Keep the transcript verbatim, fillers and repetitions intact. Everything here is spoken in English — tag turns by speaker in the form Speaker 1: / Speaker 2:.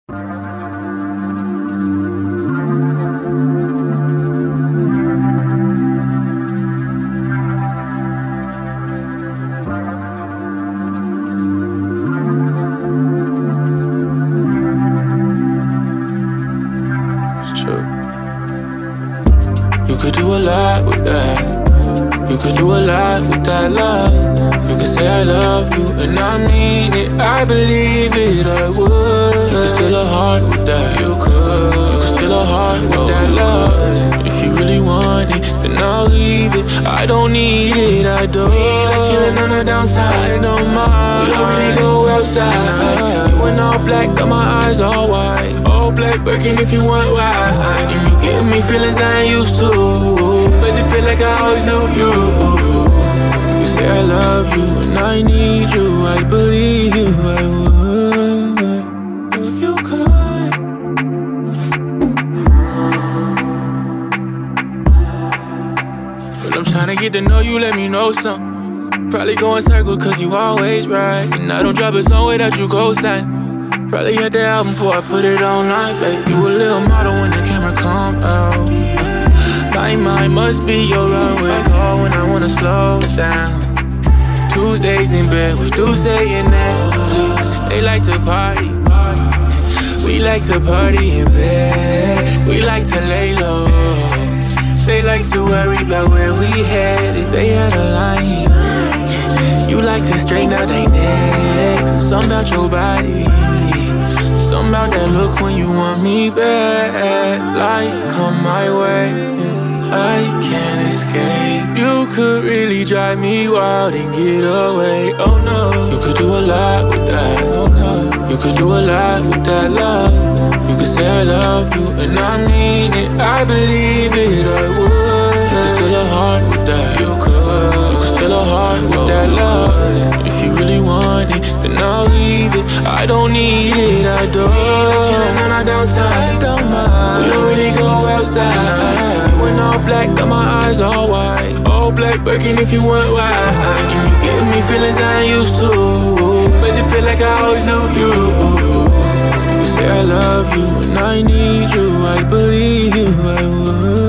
Speaker 1: You could do a lot with that. You could do a lot with that love. You could say I love you, and I mean it. I believe it, I would. You could steal a heart with that. You could. You could steal a heart with oh, that love. If you really want it, then I'll leave it. I don't need it, I don't. We like chillin' on the downtime, I don't mind. We don't really go outside. You in all black, got my eyes all wide. All black Birkin if you want wide. And you give me feelings I ain't used to, but they feel like I always knew you. You say I love you and I need you. I believe you, I would. If you could. But I'm tryna get to know you, let me know something. Probably go in circles cause you always right. And I don't drop a song without you co-sign. Probably had the album before I put it online, babe. You a little model when the camera come out. My mind must be your runway call when I wanna slow down. Tuesdays in bed, we do say in Netflix. They like to party, we like to party in bed. We like to lay low. They like to worry about where we headed. They had a line. You like to straighten out they necks. Something about your body, something about that look when you want me back. Like, come my way, I can't escape. You could really drive me wild and get away. Oh no, you could do a lot with that. Oh no, you could do a lot with that love. You could say I love you, and I mean it. I believe it, I would. You could steal a heart with that. You could. You could steal a heart with that love. If you really want it, then I'll leave it. I don't need it, I don't. Chillin' on our downtime, I don't mind. We don't really go outside. You in all black, got my eyes all wide. All black Birkin if you want wide. And you give me feelings I ain't used to, but they feel like I always knew you. You say I love you and I need you. I believe you, I would.